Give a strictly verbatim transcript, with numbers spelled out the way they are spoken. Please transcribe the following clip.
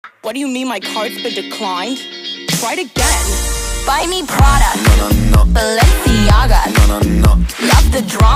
What do you mean my card's been declined? Try it again. Buy me Prada, No, no, no. Balenciaga.